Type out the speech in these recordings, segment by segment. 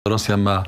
Rosja ma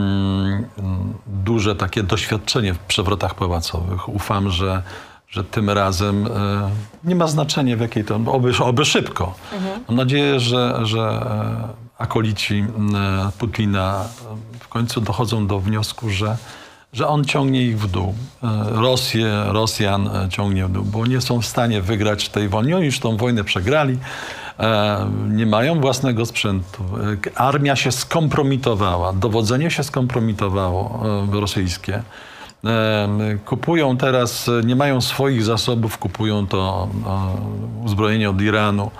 duże takie doświadczenie w przewrotach pałacowych. Ufam, że tym razem nie ma znaczenia w jakiej to, oby szybko. Mam nadzieję, że akolici Putina w końcu dochodzą do wniosku, że on ciągnie ich w dół. Rosjan ciągnie w dół, bo nie są w stanie wygrać tej wojny. Oni już tą wojnę przegrali. Nie mają własnego sprzętu. Armia się skompromitowała. Dowodzenie się skompromitowało rosyjskie. Kupują teraz, nie mają swoich zasobów, kupują to uzbrojenie od Iranu.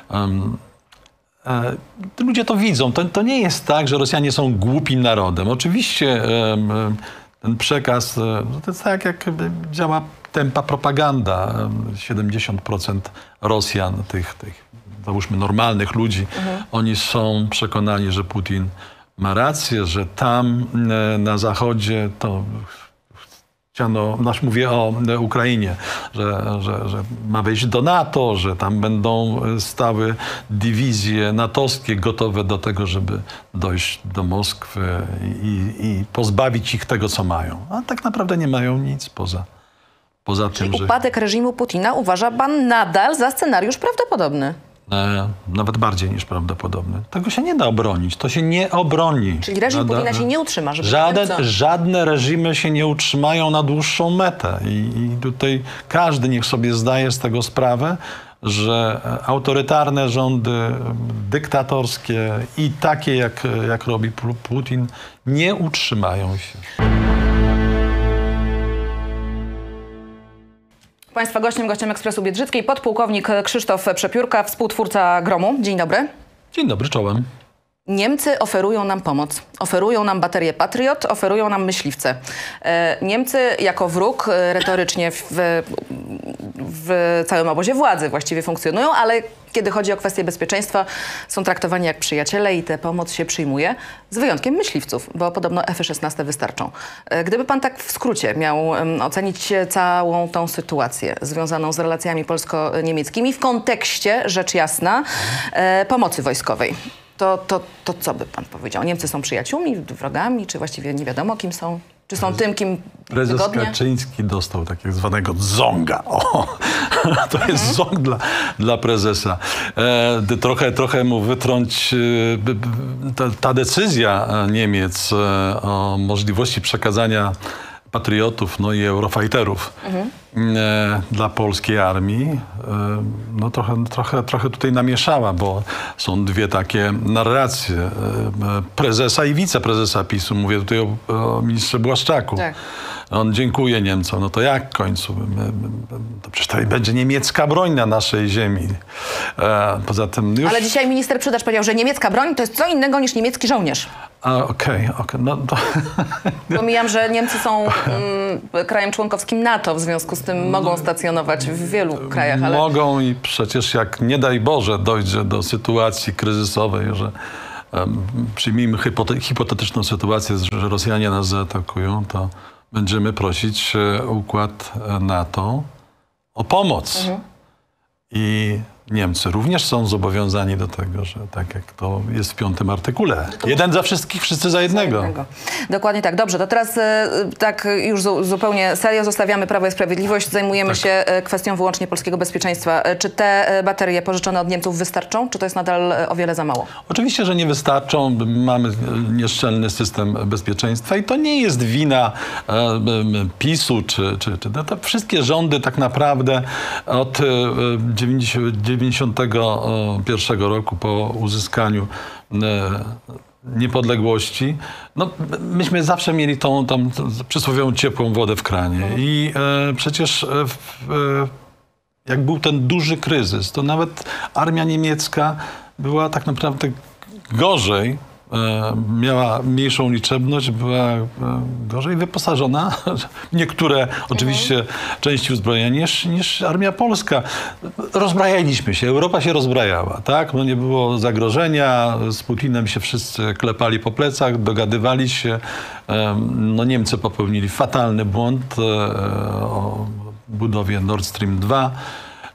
Ludzie to widzą. To nie jest tak, że Rosjanie są głupim narodem. Oczywiście ten przekaz, to jest tak, jak działa tępa propaganda. 70% Rosjan, tych załóżmy normalnych ludzi, oni są przekonani, że Putin ma rację, że tam na zachodzie to chciano, mówię o Ukrainie, że ma wejść do NATO, że tam będą stały dywizje natowskie gotowe do tego, żeby dojść do Moskwy i pozbawić ich tego, co mają. A tak naprawdę nie mają nic poza tym, że... Upadek reżimu Putina uważa pan nadal za scenariusz prawdopodobny? Nawet bardziej niż prawdopodobny. Tego się nie da obronić. To się nie obroni. Czyli reżim Putina się nie utrzyma? Żeby żadne reżimy się nie utrzymają na dłuższą metę. I tutaj każdy niech sobie zdaje z tego sprawę, że autorytarne rządy, dyktatorskie i takie, jak robi Putin, nie utrzymają się. Państwa gościem Ekspresu Biedrzyckiej podpułkownik Krzysztof Przepiórka, współtwórca Gromu. Dzień dobry. Dzień dobry, czołem. Niemcy oferują nam pomoc. Oferują nam baterię Patriot, oferują nam myśliwce. Niemcy jako wróg retorycznie w całym obozie władzy właściwie funkcjonują, ale kiedy chodzi o kwestie bezpieczeństwa, są traktowani jak przyjaciele i tę pomoc się przyjmuje, z wyjątkiem myśliwców, bo podobno F-16 wystarczą. Gdyby pan tak w skrócie miał ocenić całą tą sytuację związaną z relacjami polsko-niemieckimi w kontekście, rzecz jasna, pomocy wojskowej, to co by pan powiedział? Niemcy są przyjaciółmi, wrogami, czy właściwie nie wiadomo, kim są? Czy są tym, kim Prezes wygodnie? Kaczyński dostał tak zwanego zonga. To jest ząg dla prezesa. Trochę mu wytrąć ta decyzja Niemiec o możliwości przekazania patriotów, no i Eurofighterów dla polskiej armii, no trochę tutaj namieszała, bo są dwie takie narracje prezesa i wiceprezesa PiS-u. Mówię tutaj o ministrze Błaszczaku. Tak. On dziękuje Niemcom. No to jak w końcu? To przecież to będzie niemiecka broń na naszej ziemi. Poza tym już... Ale dzisiaj minister Przydacz powiedział, że niemiecka broń to jest co innego niż niemiecki żołnierz. Okej. No to... Pomijam, że Niemcy są krajem członkowskim NATO, w związku z tym mogą stacjonować w wielu krajach. Ale... Mogą i przecież jak nie daj Boże dojdzie do sytuacji kryzysowej, że przyjmijmy hipotetyczną sytuację, że Rosjanie nas zaatakują, to będziemy prosić układ NATO o pomoc. I Niemcy również są zobowiązani do tego, że tak jak to jest w 5. artykule. Jeden za wszystkich, wszyscy za jednego. Dokładnie tak. Dobrze, to teraz tak już zupełnie serio zostawiamy Prawo i Sprawiedliwość. Zajmujemy się kwestią wyłącznie polskiego bezpieczeństwa. Czy te baterie pożyczone od Niemców wystarczą? Czy to jest nadal o wiele za mało? Oczywiście, że nie wystarczą. Mamy nieszczelny system bezpieczeństwa i to nie jest wina PiS-u czy te wszystkie rządy tak naprawdę od 91 roku po uzyskaniu niepodległości, no, myśmy zawsze mieli tą przysłowiową ciepłą wodę w kranie. I przecież jak był ten duży kryzys, to nawet armia niemiecka była tak naprawdę gorzej, miała mniejszą liczebność, była gorzej wyposażona, niektóre oczywiście części uzbrojenia niż armia polska. Rozbrajaliśmy się, Europa się rozbrajała, tak? No nie było zagrożenia, z Putinem się wszyscy klepali po plecach, dogadywali się. No Niemcy popełnili fatalny błąd o budowie Nord Stream 2,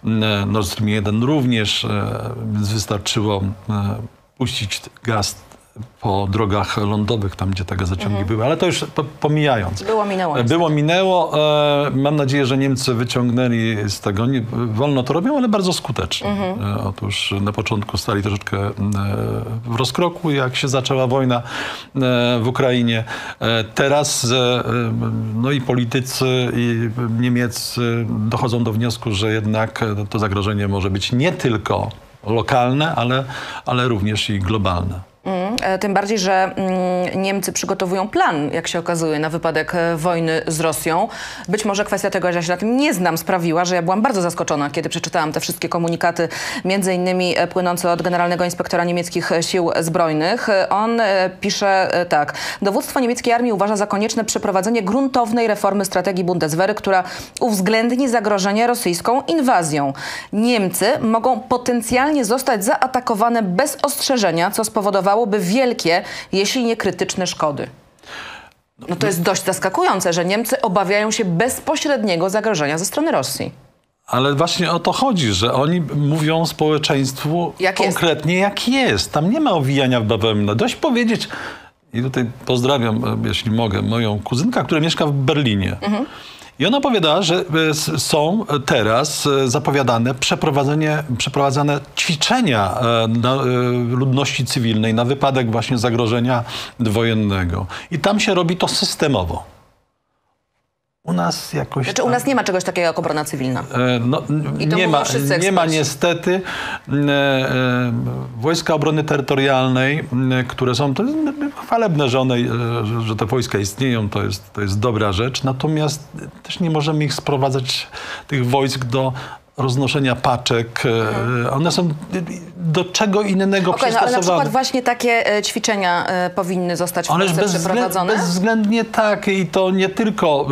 Nord Stream 1 również, więc wystarczyło puścić gaz po drogach lądowych, tam gdzie te gazociągi były, ale to już pomijając. Minęło. Było, minęło. Mam nadzieję, że Niemcy wyciągnęli z tego, nie, wolno to robią, ale bardzo skutecznie. Otóż na początku stali troszeczkę w rozkroku, jak się zaczęła wojna w Ukrainie. Teraz no i politycy i niemieccy dochodzą do wniosku, że jednak to zagrożenie może być nie tylko lokalne, ale również i globalne. Tym bardziej, że Niemcy przygotowują plan, jak się okazuje, na wypadek wojny z Rosją. Być może kwestia tego, że ja się na tym nie znam, sprawiła, że ja byłam bardzo zaskoczona, kiedy przeczytałam te wszystkie komunikaty, między innymi płynące od Generalnego Inspektora Niemieckich Sił Zbrojnych. On pisze tak. Dowództwo niemieckiej armii uważa za konieczne przeprowadzenie gruntownej reformy strategii Bundeswehry, która uwzględni zagrożenie rosyjską inwazją. Niemcy mogą potencjalnie zostać zaatakowane bez ostrzeżenia, co spowodowałoby wielkie, jeśli nie krytyczne szkody. No to jest dość zaskakujące, że Niemcy obawiają się bezpośredniego zagrożenia ze strony Rosji. Ale właśnie o to chodzi, że oni mówią społeczeństwu konkretnie jak jest. Tam nie ma owijania w bawełnę. Dość powiedzieć, i tutaj pozdrawiam, jeśli mogę, moją kuzynkę, która mieszka w Berlinie. I ona opowiadała, że są teraz zapowiadane przeprowadzane ćwiczenia ludności cywilnej na wypadek właśnie zagrożenia wojennego. I tam się robi to systemowo. U nas jakoś... Znaczy u nas nie ma czegoś takiego jak obrona cywilna. No, nie ma niestety. Wojska Obrony Terytorialnej, które są, to jest chwalebne, że te wojska istnieją, to jest dobra rzecz. Natomiast też nie możemy ich sprowadzać, tych wojsk, do roznoszenia paczek. One są do czego innego przystosowane. Ale na przykład właśnie takie ćwiczenia powinny zostać w Polsce przeprowadzone? Bezwzględnie tak. I to nie tylko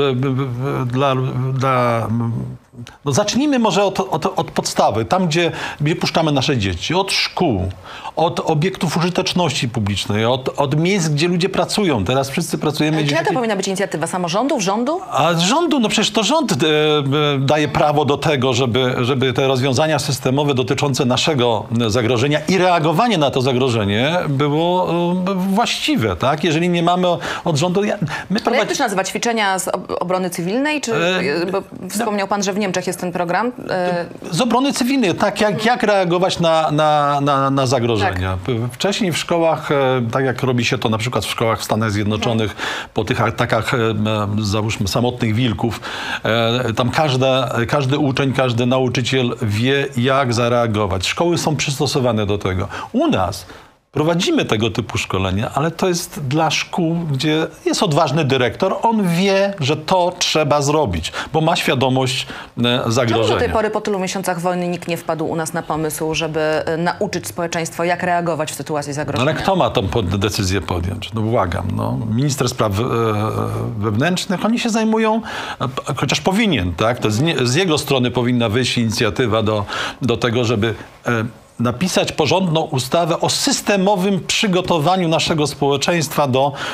no zacznijmy może od podstawy. Tam, gdzie puszczamy nasze dzieci. Od szkół, od obiektów użyteczności publicznej, od miejsc, gdzie ludzie pracują. Teraz wszyscy pracujemy... Czyja to powinna być inicjatywa? Samorządów? Rządu? A z rządu? No przecież to rząd daje prawo do tego, żeby te rozwiązania systemowe dotyczące naszego zagrożenia i reagowanie na to zagrożenie było właściwe, tak? Jeżeli nie mamy od rządu... Ale jak to się nazywa? Ćwiczenia z obrony cywilnej? Czy, bo wspomniał pan, że w Niemczech jest ten program? Z obrony cywilnej, tak, jak reagować na zagrożenia. Tak. Wcześniej w szkołach, tak jak robi się to na przykład w szkołach w Stanach Zjednoczonych, po tych atakach, załóżmy, samotnych wilków, tam każdy uczeń, każdy nauczyciel wie, jak zareagować. Szkoły są przystosowane do tego. U nas prowadzimy tego typu szkolenia, ale to jest dla szkół, gdzie jest odważny dyrektor. On wie, że to trzeba zrobić, bo ma świadomość zagrożenia. Czemu do tej pory po tylu miesiącach wojny nikt nie wpadł u nas na pomysł, żeby nauczyć społeczeństwo, jak reagować w sytuacji zagrożenia? Ale kto ma tą decyzję podjąć? No błagam. No. Minister spraw wewnętrznych, oni się zajmują, chociaż powinien, tak? To z jego strony powinna wyjść inicjatywa do tego, żeby napisać porządną ustawę o systemowym przygotowaniu naszego społeczeństwa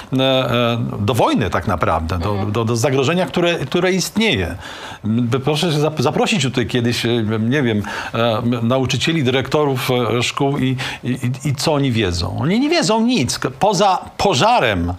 do wojny tak naprawdę, do zagrożenia, które istnieje. Proszę zaprosić tutaj kiedyś, nie wiem, nauczycieli, dyrektorów szkół i co oni wiedzą. Oni nie wiedzą nic, poza pożarem.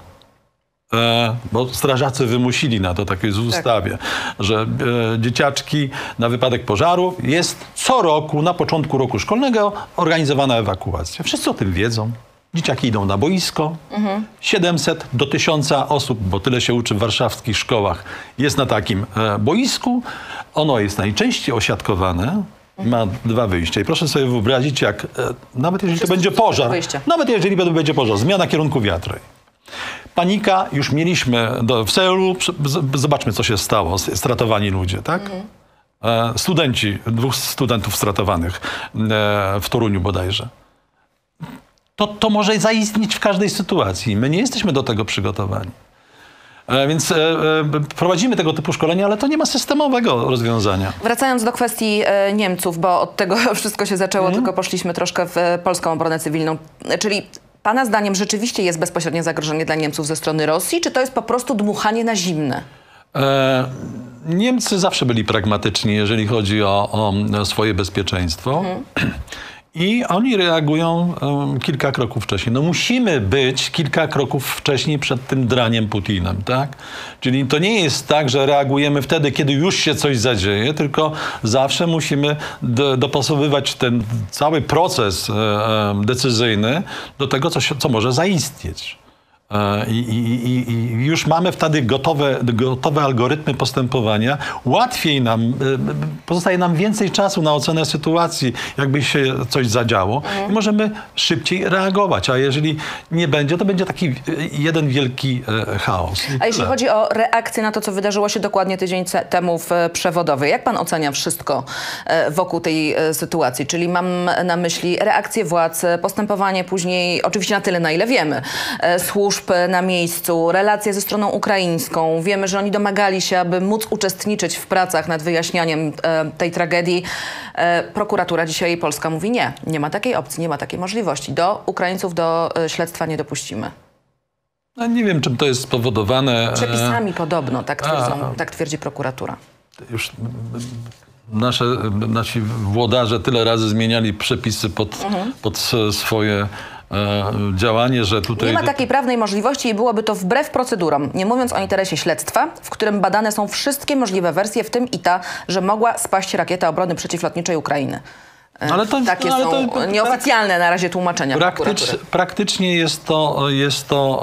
Bo strażacy wymusili na to, tak jest w ustawie, że dzieciaczki na wypadek pożaru jest co roku, na początku roku szkolnego organizowana ewakuacja. Wszyscy o tym wiedzą. Dzieciaki idą na boisko. 700 do 1000 osób, bo tyle się uczy w warszawskich szkołach, jest na takim boisku. Ono jest najczęściej osiadkowane. Ma 2 wyjścia. I proszę sobie wyobrazić, jak nawet jeżeli to będzie pożar, zmiana kierunku wiatrej. Panika, już mieliśmy w celu, zobaczmy, co się stało, stratowani ludzie, tak? Studenci, 2 studentów stratowanych w Toruniu bodajże. To może zaistnieć w każdej sytuacji. My nie jesteśmy do tego przygotowani. Więc prowadzimy tego typu szkolenia, ale to nie ma systemowego rozwiązania. Wracając do kwestii Niemców, bo od tego wszystko się zaczęło, tylko poszliśmy troszkę w polską obronę cywilną. Czyli pana zdaniem rzeczywiście jest bezpośrednie zagrożenie dla Niemców ze strony Rosji, czy to jest po prostu dmuchanie na zimne? Niemcy zawsze byli pragmatyczni, jeżeli chodzi o swoje bezpieczeństwo. I oni reagują kilka kroków wcześniej. No musimy być kilka kroków wcześniej przed tym draniem Putinem, tak? Czyli to nie jest tak, że reagujemy wtedy, kiedy już się coś zadzieje, tylko zawsze musimy dopasowywać ten cały proces decyzyjny do tego, co może zaistnieć. I już mamy wtedy gotowe algorytmy postępowania. Łatwiej nam, pozostaje nam więcej czasu na ocenę sytuacji, jakby się coś zadziało i możemy szybciej reagować. A jeżeli nie będzie, to będzie taki jeden wielki chaos. A jeśli chodzi o reakcję na to, co wydarzyło się dokładnie tydzień temu w Przewodowej, jak pan ocenia wszystko wokół tej sytuacji? Czyli mam na myśli reakcję władz, postępowanie później, oczywiście na tyle, na ile wiemy, służb na miejscu, relacje ze stroną ukraińską. Wiemy, że oni domagali się, aby móc uczestniczyć w pracach nad wyjaśnianiem tej tragedii. Prokuratura dzisiaj polska mówi nie. Nie ma takiej opcji, nie ma takiej możliwości. Do Ukraińców do śledztwa nie dopuścimy. No, nie wiem, czym to jest spowodowane. Przepisami podobno, tak twierdzi prokuratura. Już nasi włodarze tyle razy zmieniali przepisy pod swoje działanie, że tutaj... Nie ma takiej prawnej możliwości i byłoby to wbrew procedurom, nie mówiąc o interesie śledztwa, w którym badane są wszystkie możliwe wersje, w tym i ta, że mogła spaść rakieta obrony przeciwlotniczej Ukrainy. Takie są nieoficjalne na razie tłumaczenia prokuratury. Praktycznie jest to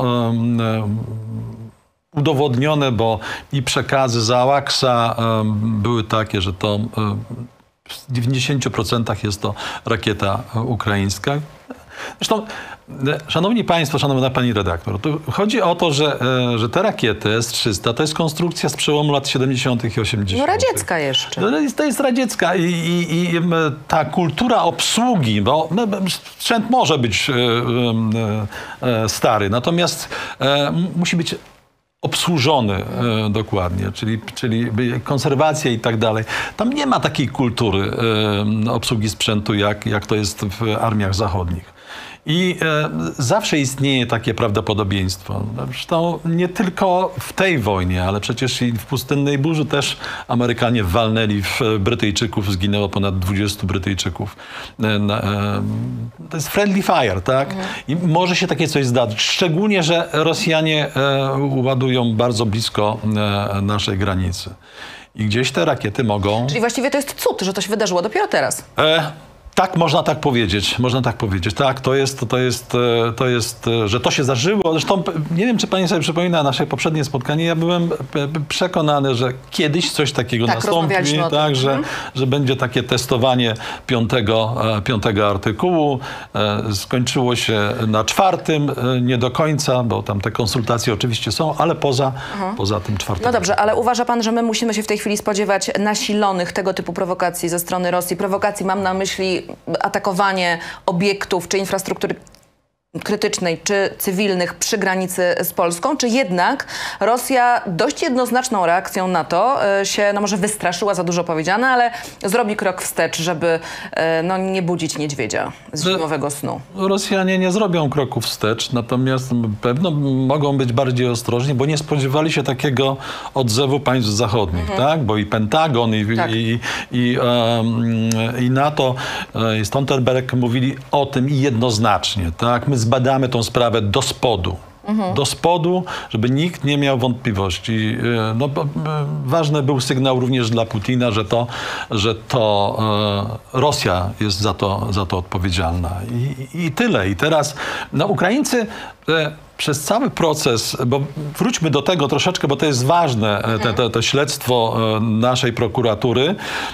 udowodnione, bo i przekazy z AWACS-a były takie, że to w 90% jest to rakieta ukraińska. Zresztą, szanowni państwo, szanowna pani redaktor, tu chodzi o to, że te rakiety S-300 to jest konstrukcja z przełomu lat 70. i 80. No radziecka jeszcze. To jest radziecka i ta kultura obsługi, bo sprzęt może być stary, natomiast musi być obsłużony dokładnie, czyli konserwacja i tak dalej. Tam nie ma takiej kultury obsługi sprzętu, jak to jest w armiach zachodnich. I zawsze istnieje takie prawdopodobieństwo. Zresztą nie tylko w tej wojnie, ale przecież i w Pustynnej burzy też Amerykanie walnęli w Brytyjczyków, zginęło ponad 20 Brytyjczyków. To jest friendly fire, tak? I może się takie coś zdarzyć. Szczególnie, że Rosjanie ładują bardzo blisko naszej granicy. I gdzieś te rakiety mogą... Czyli właściwie to jest cud, że to się wydarzyło dopiero teraz. Tak, można tak powiedzieć. Można tak powiedzieć. Tak, to jest, że to się zdarzyło. Zresztą nie wiem, czy pani sobie przypomina nasze poprzednie spotkanie. Ja byłem przekonany, że kiedyś coś takiego nastąpi. Tak, że będzie takie testowanie piątego artykułu. Skończyło się na 4. Nie do końca, bo tam te konsultacje oczywiście są, ale poza tym 4. No dobrze, ale uważa pan, że my musimy się w tej chwili spodziewać nasilonych tego typu prowokacji ze strony Rosji? Prowokacji mam na myśli atakowanie obiektów czy infrastruktury krytycznej, czy cywilnych przy granicy z Polską, czy jednak Rosja dość jednoznaczną reakcją na to się, no może wystraszyła, za dużo powiedziane, ale zrobi krok wstecz, żeby no, nie budzić niedźwiedzia z zimowego snu. Rosjanie nie zrobią kroku wstecz, natomiast pewno mogą być bardziej ostrożni, bo nie spodziewali się takiego odzewu państw zachodnich, tak? Bo i Pentagon, i NATO, i Stoltenberg mówili o tym jednoznacznie, tak? My zbadamy tą sprawę do spodu. Do spodu, żeby nikt nie miał wątpliwości. No, ważny był sygnał również dla Putina, że to Rosja jest za to odpowiedzialna. I tyle. I teraz Ukraińcy przez cały proces, bo wróćmy do tego troszeczkę, bo to jest ważne, to śledztwo naszej prokuratury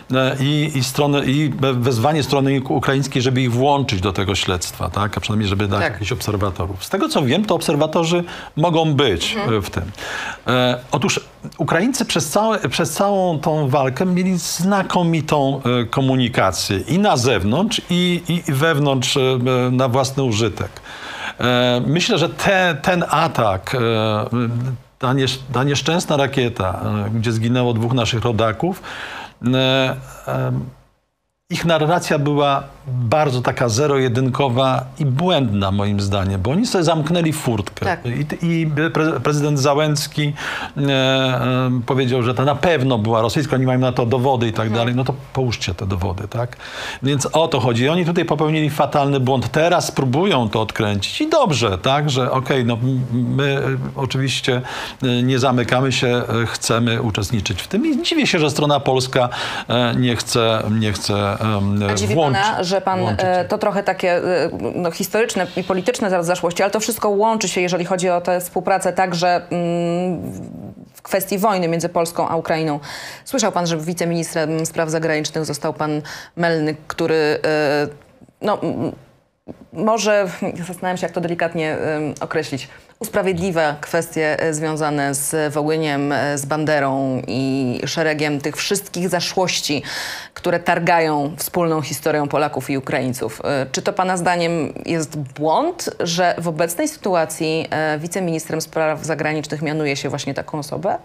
i wezwanie strony ukraińskiej, żeby ich włączyć do tego śledztwa, tak? A przynajmniej, żeby dać jakichś obserwatorów. Z tego, co wiem, to obserwatorzy mogą być w tym. Otóż Ukraińcy przez całą tą walkę mieli znakomitą komunikację i na zewnątrz, i wewnątrz na własny użytek. Myślę, że ten atak, ta nieszczęsna rakieta, gdzie zginęło 2 naszych rodaków, ich narracja była bardzo taka zero-jedynkowa i błędna moim zdaniem, bo oni sobie zamknęli furtkę. Tak. I prezydent Załęcki powiedział, że to na pewno była rosyjska, oni mają na to dowody i tak dalej. No to połóżcie te dowody, tak? Więc o to chodzi. Oni tutaj popełnili fatalny błąd. Teraz próbują to odkręcić i dobrze, tak? Że okej, no my oczywiście nie zamykamy się, chcemy uczestniczyć w tym i dziwię się, że strona polska nie chce A dziwi włączyć. pana, że pan to trochę takie no, historyczne i polityczne zaraz zaszłości, ale to wszystko łączy się, jeżeli chodzi o tę współpracę także w kwestii wojny między Polską a Ukrainą. Słyszał pan, że wiceministrem spraw zagranicznych został pan Melnyk, który no, może, zastanawiam się, jak to delikatnie określić, usprawiedliwia kwestie związane z Wołyniem, z Banderą i szeregiem tych wszystkich zaszłości, które targają wspólną historią Polaków i Ukraińców. Czy to pana zdaniem jest błąd, że w obecnej sytuacji wiceministrem spraw zagranicznych mianuje się właśnie taką osobę?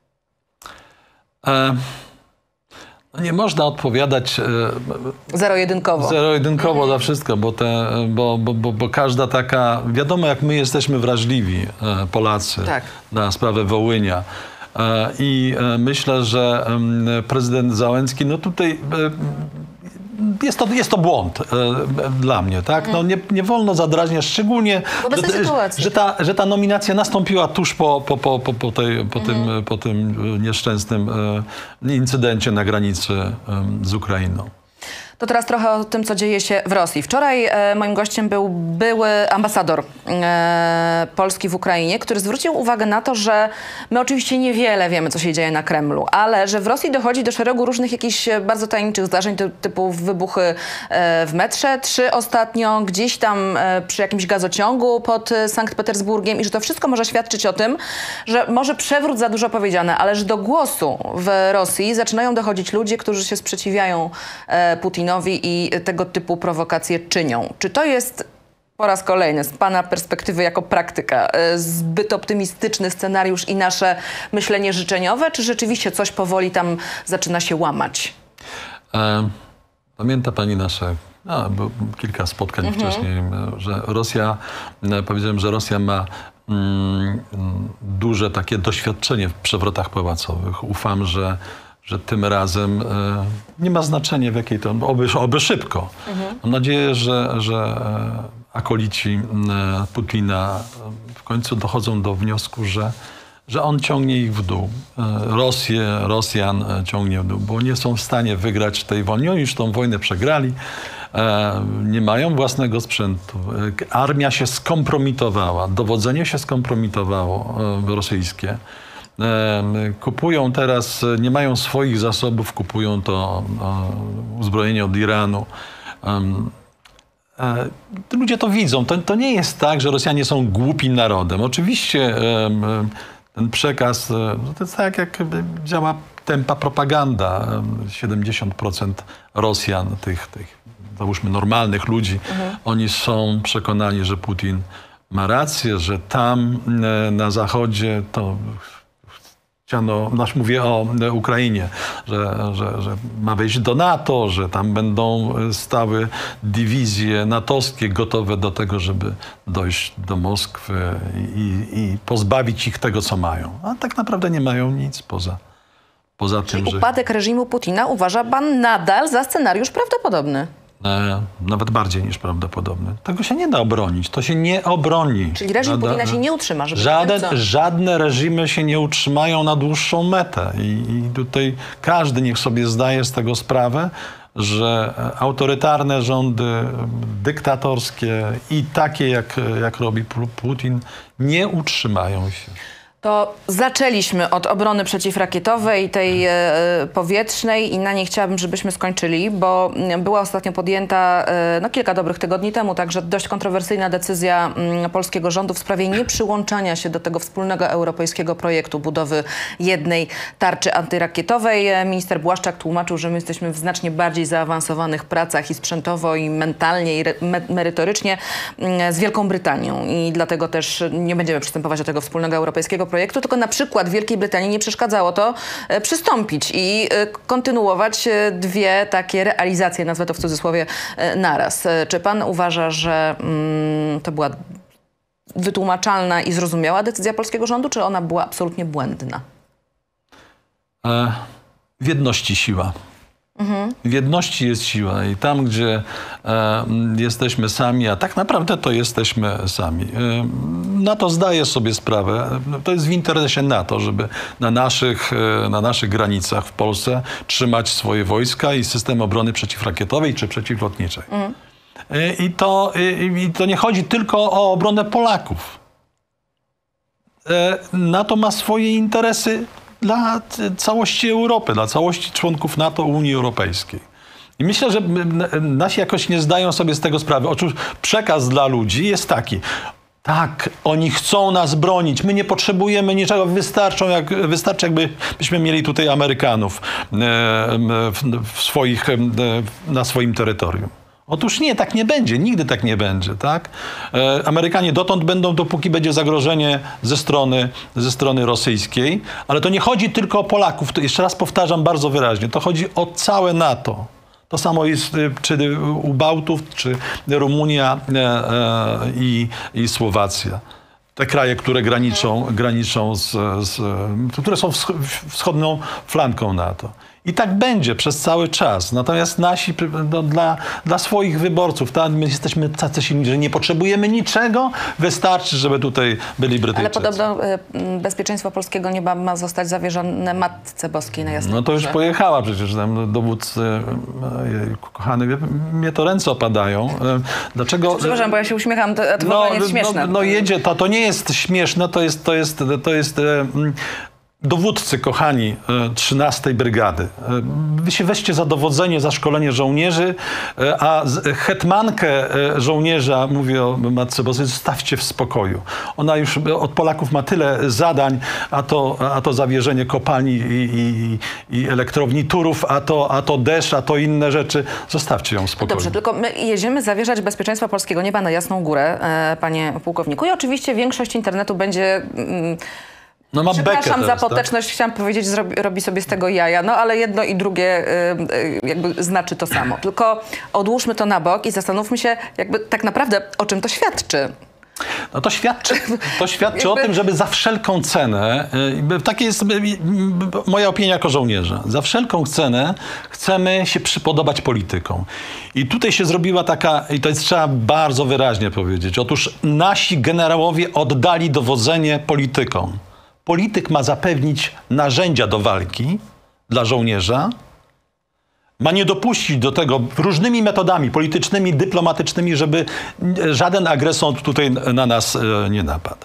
No nie można odpowiadać Zero-jedynkowo. zero-jedynkowo za wszystko, bo każda taka... Wiadomo, jak my jesteśmy wrażliwi, Polacy, Tak. na sprawę Wołynia. I myślę, że prezydent Załęcki, no tutaj jest to błąd dla mnie, tak? No nie wolno zadrażniać, szczególnie, W obecnej sytuacji. że ta nominacja nastąpiła tuż po tym nieszczęsnym incydencie na granicy z Ukrainą. To teraz trochę o tym, co dzieje się w Rosji. Wczoraj moim gościem był były ambasador Polski w Ukrainie, który zwrócił uwagę na to, że my oczywiście niewiele wiemy, co się dzieje na Kremlu, ale że w Rosji dochodzi do szeregu różnych jakichś bardzo tajemniczych zdarzeń, typu wybuchy w metrze, 3 ostatnio, gdzieś tam przy jakimś gazociągu pod Sankt Petersburgiem i że to wszystko może świadczyć o tym, że może przewrót za dużo powiedziane, ale że do głosu w Rosji zaczynają dochodzić ludzie, którzy się sprzeciwiają Putinowi i tego typu prowokacje czynią. Czy to jest po raz kolejny z pana perspektywy jako praktyka zbyt optymistyczny scenariusz i nasze myślenie życzeniowe, czy rzeczywiście coś powoli tam zaczyna się łamać? Pamięta pani nasze było kilka spotkań wcześniej, że Rosja, powiedziałem, że Rosja ma duże takie doświadczenie w przewrotach pałacowych. Ufam, że tym razem nie ma znaczenia, w jakiej to... Oby szybko. Mam nadzieję, że akolici Putina w końcu dochodzą do wniosku, że on ciągnie ich w dół. Rosjan ciągnie w dół, bo nie są w stanie wygrać tej wojny. Oni już tą wojnę przegrali. Nie mają własnego sprzętu. Armia się skompromitowała. Dowodzenie się skompromitowało rosyjskie. Kupują teraz, nie mają swoich zasobów, kupują to uzbrojenie od Iranu. Ludzie to widzą. To nie jest tak, że Rosjanie są głupim narodem. Oczywiście ten przekaz, to jest tak, jak działa tępa propaganda. 70% Rosjan, tych załóżmy normalnych ludzi, oni są przekonani, że Putin ma rację, że tam na zachodzie to... Mówię o Ukrainie, że ma wejść do NATO, że tam będą stały dywizje natowskie gotowe do tego, żeby dojść do Moskwy i pozbawić ich tego, co mają. A tak naprawdę nie mają nic poza tym, że... Upadek reżimu Putina uważa pan nadal za scenariusz prawdopodobny? Nawet bardziej niż prawdopodobny. Tego się nie da obronić. To się nie obroni. Czyli reżim Putina się nie utrzyma, żeby... Żadne reżimy się nie utrzymają na dłuższą metę. I tutaj każdy niech sobie zdaje z tego sprawę, że autorytarne rządy, dyktatorskie i takie, jak robi Putin, nie utrzymają się. To zaczęliśmy od obrony przeciwrakietowej, tej powietrznej i na niej chciałabym, żebyśmy skończyli, bo była ostatnio podjęta kilka dobrych tygodni temu także dość kontrowersyjna decyzja polskiego rządu w sprawie nieprzyłączania się do tego wspólnego europejskiego projektu budowy jednej tarczy antyrakietowej. Minister Błaszczak tłumaczył, że my jesteśmy w znacznie bardziej zaawansowanych pracach i sprzętowo, i mentalnie, i merytorycznie z Wielką Brytanią i dlatego też nie będziemy przystępować do tego wspólnego europejskiego projektu, tylko na przykład Wielkiej Brytanii nie przeszkadzało to przystąpić i kontynuować dwie takie realizacje, nazwę to w cudzysłowie, naraz. Czy pan uważa, że to była wytłumaczalna i zrozumiała decyzja polskiego rządu, czy ona była absolutnie błędna? W jedności siła. W jedności jest siła i tam, gdzie jesteśmy sami, a tak naprawdę to jesteśmy sami. NATO zdaje sobie sprawę, to jest w interesie NATO, żeby na naszych granicach w Polsce trzymać swoje wojska i system obrony przeciwrakietowej czy przeciwlotniczej. I to nie chodzi tylko o obronę Polaków. NATO ma swoje interesy dla całości Europy, dla całości członków NATO, Unii Europejskiej. I myślę, że nasi jakoś nie zdają sobie z tego sprawy. Otóż przekaz dla ludzi jest taki. Tak, oni chcą nas bronić. My nie potrzebujemy niczego. Wystarczy, jakbyśmy mieli tutaj Amerykanów na swoim terytorium. Otóż nie, tak nie będzie. Nigdy tak nie będzie, tak? Amerykanie dotąd będą, dopóki będzie zagrożenie ze strony rosyjskiej. Ale to nie chodzi tylko o Polaków. To jeszcze raz powtarzam bardzo wyraźnie. To chodzi o całe NATO. To samo jest czy u Bałtów, czy Rumunia i Słowacja. Te kraje, które graniczą które są wschodnią flanką NATO. I tak będzie przez cały czas. Natomiast nasi, dla swoich wyborców, my jesteśmy tacy silni, że nie potrzebujemy niczego, wystarczy, żeby tutaj byli Brytyjczycy. Ale podobno bezpieczeństwo polskiego nieba ma zostać zawierzone Matce Boskiej na Jasnej No to już Górze. pojechała przecież tam dowódcy, kochany, mnie to ręce opadają. Dlaczego? Przepraszam, bo ja się uśmiecham, to w ogóle nie jest śmieszne. No jedzie, to nie jest śmieszne, to jest dowódcy, kochani, 13 Brygady. Wy się weźcie za dowodzenie, za szkolenie żołnierzy, a hetmankę żołnierza, mówię o Matce Boskiej, zostawcie w spokoju. Ona już od Polaków ma tyle zadań, a to zawierzenie kopalni i elektrowni Turów, a to deszcz, a to inne rzeczy. Zostawcie ją w spokoju. Dobrze, tylko my jedziemy zawierzać bezpieczeństwa polskiego nieba na Jasną Górę, panie pułkowniku. I oczywiście większość internetu będzie... No ma Przepraszam teraz, za poteczność, tak? Chciałam powiedzieć, że robi sobie z tego jaja, no ale jedno i drugie jakby znaczy to samo. Tylko odłóżmy to na bok i zastanówmy się jakby tak naprawdę, o czym to świadczy. No to świadczy o tym, żeby za wszelką cenę, takie jest moja opinia jako żołnierza, za wszelką cenę chcemy się przypodobać politykom. I tutaj się zrobiła taka, i to jest trzeba bardzo wyraźnie powiedzieć, otóż nasi generałowie oddali dowodzenie politykom. Polityk ma zapewnić narzędzia do walki dla żołnierza, ma nie dopuścić do tego różnymi metodami politycznymi, dyplomatycznymi, żeby żaden agresor tutaj na nas nie napadł.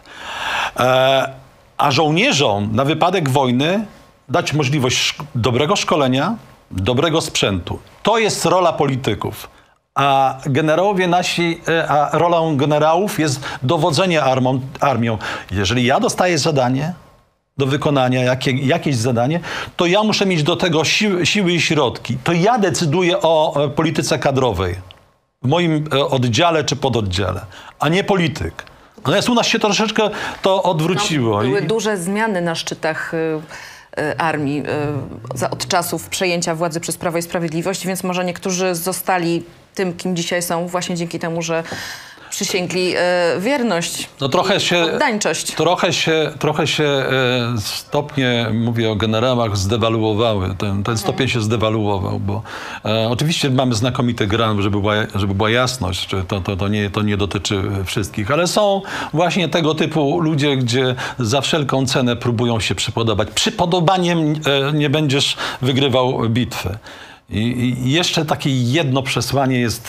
A żołnierzom na wypadek wojny dać możliwość dobrego szkolenia, dobrego sprzętu. To jest rola polityków. A generałowie a rolą generałów jest dowodzenie armią. Jeżeli ja dostaję zadanie do wykonania, jakieś zadanie, to ja muszę mieć do tego siły i środki. To ja decyduję o polityce kadrowej w moim oddziale czy pododdziale, a nie polityk. Natomiast u nas się troszeczkę to odwróciło. Były duże zmiany na szczytach armii od czasów przejęcia władzy przez Prawo i Sprawiedliwość, więc może niektórzy zostali tym, kim dzisiaj są, właśnie dzięki temu, że przysięgli wierność i poddańczość. Trochę się stopnie, mówię o generałach, zdewaluowały. Ten stopień się zdewaluował, bo oczywiście mamy znakomity generał, żeby była jasność, to nie dotyczy wszystkich, ale są właśnie tego typu ludzie, gdzie za wszelką cenę próbują się przypodobać. Przypodobaniem nie będziesz wygrywał bitwy. I jeszcze takie jedno przesłanie jest...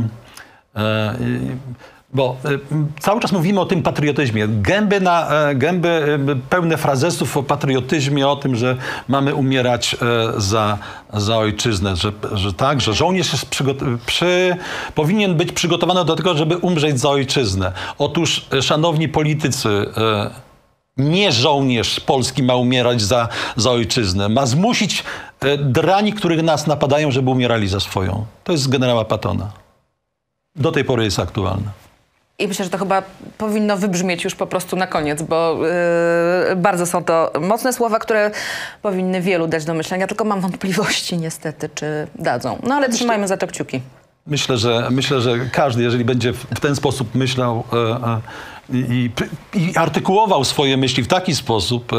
Bo cały czas mówimy o tym patriotyzmie. Gęby pełne frazesów o patriotyzmie, o tym, że mamy umierać za ojczyznę, że tak, że żołnierz jest powinien być przygotowany do tego, żeby umrzeć za ojczyznę. Otóż, szanowni politycy, nie żołnierz polski ma umierać za ojczyznę. Ma zmusić drani, których nas napadają, żeby umierali za swoją. To jest z generała Pattona. Do tej pory jest aktualne. I myślę, że to chyba powinno wybrzmieć już po prostu na koniec, bo bardzo są to mocne słowa, które powinny wielu dać do myślenia, tylko mam wątpliwości niestety, czy dadzą. No ale trzymajmy za to kciuki. Myślę, że każdy, jeżeli będzie w ten sposób myślał i artykułował swoje myśli w taki sposób,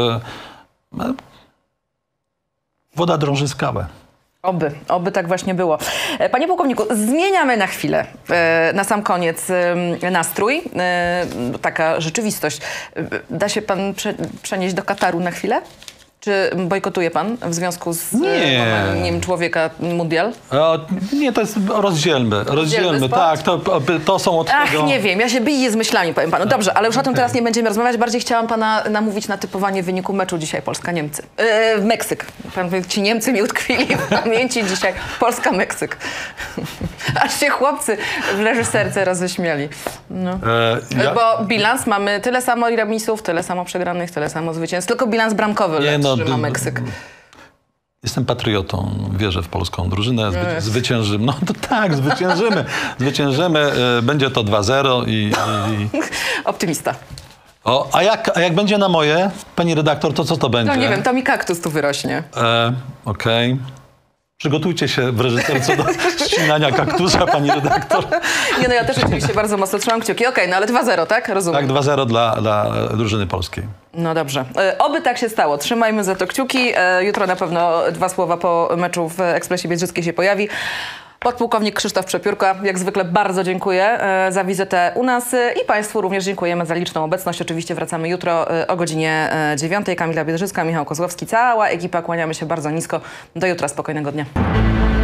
woda drąży skałę. Oby tak właśnie było. Panie pułkowniku, zmieniamy na chwilę, na sam koniec nastrój, taka rzeczywistość. Da się pan przenieść do Kataru na chwilę? Czy bojkotuje pan w związku z łamaniem człowieka mundial? Nie, to jest rozdzielmy. Tak, to są od Ach, tego... nie wiem, ja się biję z myślami, powiem panu. Dobrze, ale już o tym teraz nie będziemy rozmawiać. Bardziej chciałam pana namówić na typowanie wyniku meczu dzisiaj Polska-Niemcy. Meksyk. Pan powie, ci Niemcy mi utkwili w pamięci dzisiaj. Polska-Meksyk. Aż się chłopcy w reżyserce roześmiali. No. Bo bilans mamy tyle samo remisów, tyle samo przegranych, tyle samo zwycięstw. Tylko bilans bramkowy trzyma Meksyk. Jestem patriotą, wierzę w polską drużynę, zwyciężymy. No to tak, zwyciężymy, będzie to 2-0 i... Optymista. A jak będzie na moje, pani redaktor, to co to będzie? No nie wiem, to mi kaktus tu wyrośnie. Okej. Przygotujcie się w reżyserce do ścinania kaktusa, pani redaktor. Nie, no ja też oczywiście bardzo mocno trzymam kciuki. Okej, no ale 2-0, tak? Rozumiem. Tak, 2-0 dla drużyny polskiej. No dobrze. Oby tak się stało. Trzymajmy za to kciuki. Jutro na pewno 2 słowa po meczu w Ekspresie Biedrzyckiej się pojawi. Podpułkownik Krzysztof Przepiórka, jak zwykle bardzo dziękuję za wizytę u nas i państwu również dziękujemy za liczną obecność. Oczywiście wracamy jutro o godzinie 9. Kamila Biedrzycka, Michał Kozłowski, cała ekipa. Kłaniamy się bardzo nisko. Do jutra, spokojnego dnia.